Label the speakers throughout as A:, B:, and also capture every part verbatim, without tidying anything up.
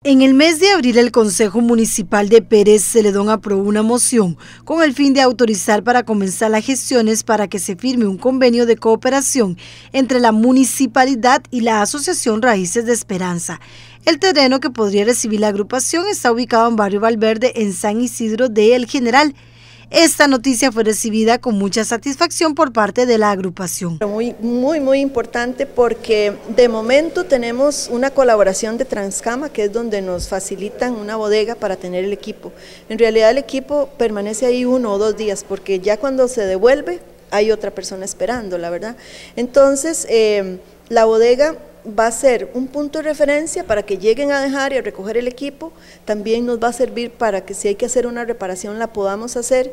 A: En el mes de abril, el Consejo Municipal de Pérez Celedón aprobó una moción con el fin de autorizar para comenzar las gestiones para que se firme un convenio de cooperación entre la municipalidad y la Asociación Raíces de Esperanza. El terreno que podría recibir la agrupación está ubicado en Barrio Valverde, en San Isidro de El General. Esta noticia fue recibida con mucha satisfacción por parte de la agrupación.
B: Muy, muy, muy importante porque de momento tenemos una colaboración de Transcama, que es donde nos facilitan una bodega para tener el equipo. En realidad el equipo permanece ahí uno o dos días porque ya cuando se devuelve hay otra persona esperando, la verdad. Entonces eh, la bodega va a ser un punto de referencia para que lleguen a dejar y a recoger el equipo, también nos va a servir para que si hay que hacer una reparación la podamos hacer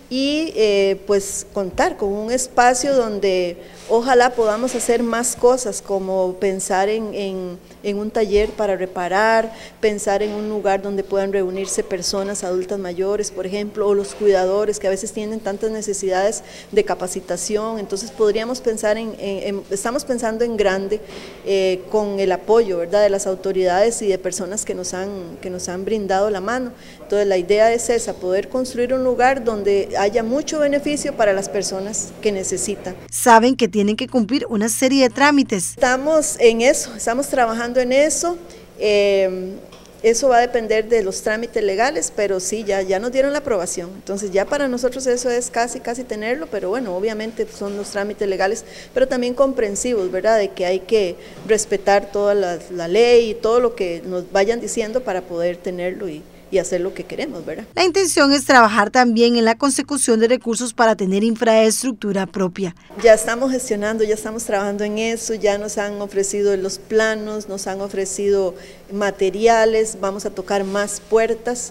B: y eh, pues contar con un espacio donde ojalá podamos hacer más cosas como pensar en, en, en un taller para reparar, pensar en un lugar donde puedan reunirse personas adultas mayores, por ejemplo, o los cuidadores que a veces tienen tantas necesidades de capacitación, entonces podríamos pensar en, en, en estamos pensando en grande, eh, con el apoyo, ¿verdad?, de las autoridades y de personas que nos han, que nos han brindado la mano. Entonces la idea es esa, poder construir un lugar donde haya mucho beneficio para las personas que necesitan.
A: Saben que tienen que cumplir una serie de trámites.
B: Estamos en eso, estamos trabajando en eso. Eh, Eso va a depender de los trámites legales, pero sí, ya, ya nos dieron la aprobación. Entonces ya para nosotros eso es casi, casi tenerlo, pero bueno, obviamente son los trámites legales, pero también comprensivos, ¿verdad? De que hay que respetar toda la, la ley y todo lo que nos vayan diciendo para poder tenerlo y, y hacer lo que queremos, ¿verdad?
A: La intención es trabajar también en la consecución de recursos para tener infraestructura propia.
B: Ya estamos gestionando, ya estamos trabajando en eso, ya nos han ofrecido los planos, nos han ofrecido materiales, vamos a tocar más puertas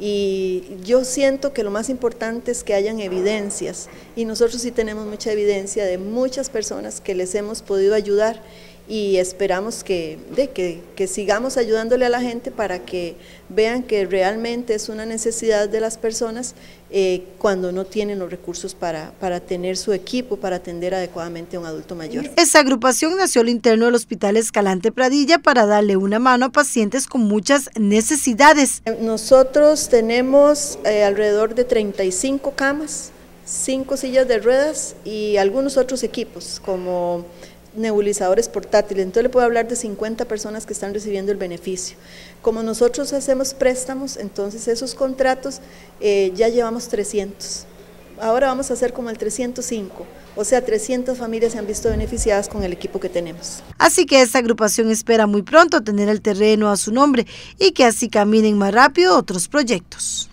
B: y yo siento que lo más importante es que hayan evidencias y nosotros sí tenemos mucha evidencia de muchas personas que les hemos podido ayudar y esperamos que, de, que, que sigamos ayudándole a la gente para que vean que realmente es una necesidad de las personas eh, cuando no tienen los recursos para, para tener su equipo, para atender adecuadamente a un adulto mayor.
A: Esta agrupación nació al interno del Hospital Escalante Pradilla para darle una mano a pacientes con muchas necesidades.
B: Nosotros tenemos eh, alrededor de treinta y cinco camas, cinco sillas de ruedas y algunos otros equipos como nebulizadores portátiles, entonces le puedo hablar de cincuenta personas que están recibiendo el beneficio. Como nosotros hacemos préstamos, entonces esos contratos eh, ya llevamos trescientos, ahora vamos a hacer como el trescientos cinco, o sea trescientas familias se han visto beneficiadas con el equipo que tenemos.
A: Así que esta agrupación espera muy pronto tener el terreno a su nombre y que así caminen más rápido otros proyectos.